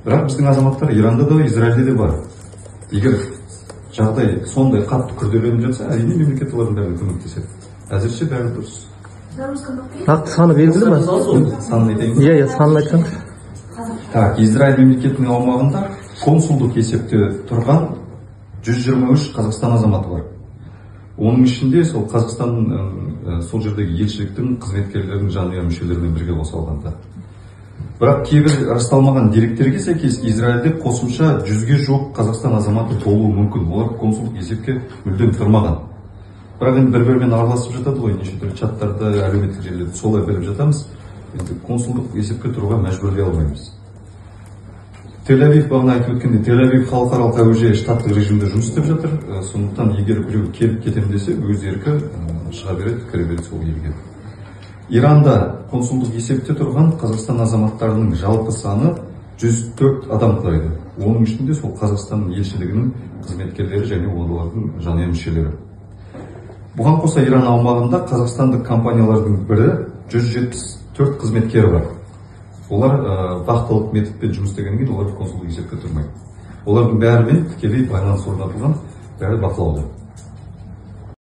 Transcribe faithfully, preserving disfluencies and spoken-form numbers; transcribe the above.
Бірақ біздің азаматтар Иранда да, Израильде де бар. Егер жағдай сондай қатты күрделеніп жатса, әрине мемлекет олардың бәріне көмектеседі. Әзірше бәрі дұрыс. Нақты саны белгілі ме? Санын айтайын. Иә, иә, санын айтсаңыз. Так, Израиль мемлекетінің аумағында консулдық есепте тұрған жүз жиырма үш Қазақстан азаматы бар. Оның ішінде сол Қазақстан сол жердегі елшіліктің қызметкерлерінің жанұя мүшелерімен бірге қоса алғанда. Бірақ кейбір расталмаған деректерге сәйкес Израильде қосымша жүзге жоқ Қазақстан азаматы толуы мүмкін. Олар консулдық есепке мүлдем тұрмаған. Бірақ енді бір-бірімен араласып жатады ғой, неше түрлі чаттарда, әлеуметтік желілерде солай біліп жатамыз. Енді консулдық есепке тұруға мәжбүрлей алмаймыз. Тель-Авив бағана айтып өткенде, Тель-Авив халықаралық әуежайы штаттық режимде жұмыс істеп жатыр. Сондықтан егер біреу келіп кетем десе, өз еркі шыға береді, кіре береді сол елге. Иранда консулдық есепте тұрған Қазақстан азаматтарының жалпы саны жүз төрт адам құрайды. Оның ішінде сол Қазақстан елшілігінің қызметкерлері және олардың жанұя мүшелері. Бұған қоса Иран аумағында қазақстандық компаниялардың бірі жүз жетпіс төрт қызметкері бар. Олар вахталық методпен жұмыс істегеннен кейін олар консулдық есепке тұрмайды. Олардың бәрімен тікелей байланыс орнатылған, бәрі бақылауда.